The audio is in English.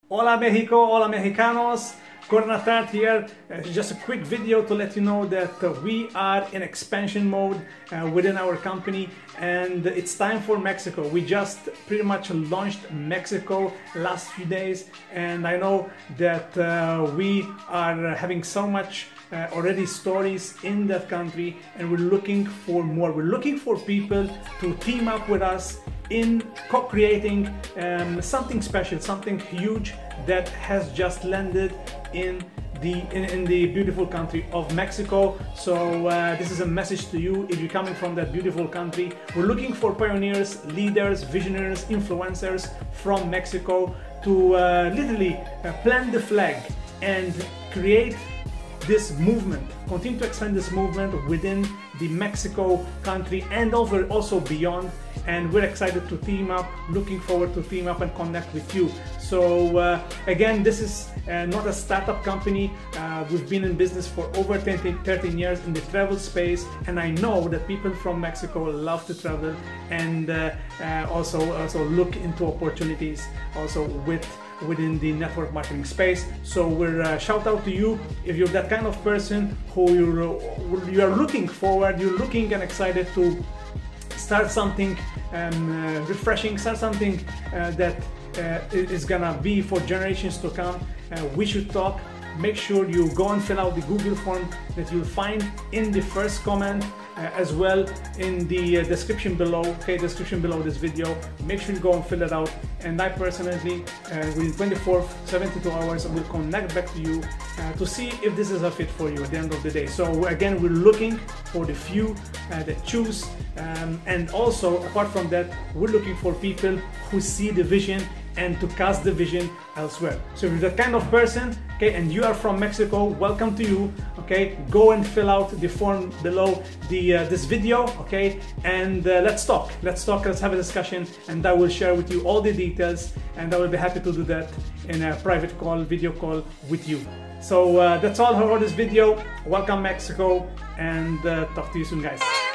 Hola Mexico, hola Mexicanos, Cornatat here. Just a quick video to let you know that we are in expansion mode within our company, and it's time for Mexico. We just pretty much launched Mexico last few days, and I know that we are having so much already stories in that country, and we're looking for more. We're looking for people to team up with us in co-creating something special, something huge that has just landed in the beautiful country of Mexico. So this is a message to you if you're coming from that beautiful country. We're looking for pioneers, leaders, visionaries, influencers from Mexico to literally plant the flag and create this movement, continue to expand this movement within the Mexico country and also beyond. And we're excited to team up, looking forward to team up and connect with you. So again, this is not a startup company. We've been in business for over 13 years in the travel space, and I know that people from Mexico love to travel and also look into opportunities also within the network marketing space. So we're shout out to you if you're that kind of person who you are looking forward, you're looking and excited to start something refreshing, start something that is gonna be for generations to come. We should talk. Make sure you go and fill out the Google form that you'll find in the first comment, as well in the description below, description below this video. Make sure you go and fill it out, and I personally within 72 hours will connect back to you to see if this is a fit for you at the end of the day. So again, we're looking for the few that choose, and also apart from that, we're looking for people who see the vision and to cast the vision elsewhere. So if you're that kind of person, and you are from Mexico, welcome to you. Go and fill out the form below this video, and let's talk, let's have a discussion, and I will share with you all the details, and I will be happy to do that in a private call, video call with you. So that's all for this video. Welcome Mexico, and talk to you soon, guys.